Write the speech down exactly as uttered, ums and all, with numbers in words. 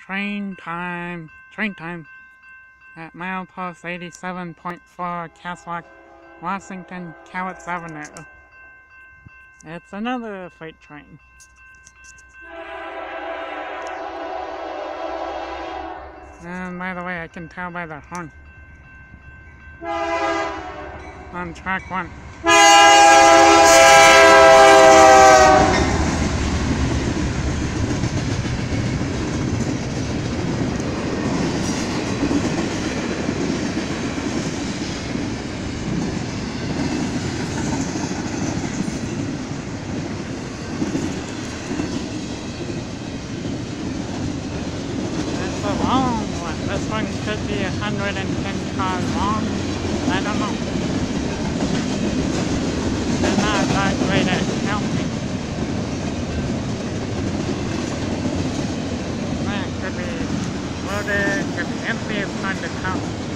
Train time. Train time. At milepost eighty-seven point four, Castle Washington, Cowits Avenue. It's another freight train. And by the way, I can tell by the horn. On track one. It's a long one. This one could be one hundred ten cars long. I don't know. They're not that great at counting. Man, could be loaded, could be empty, it's hard to count.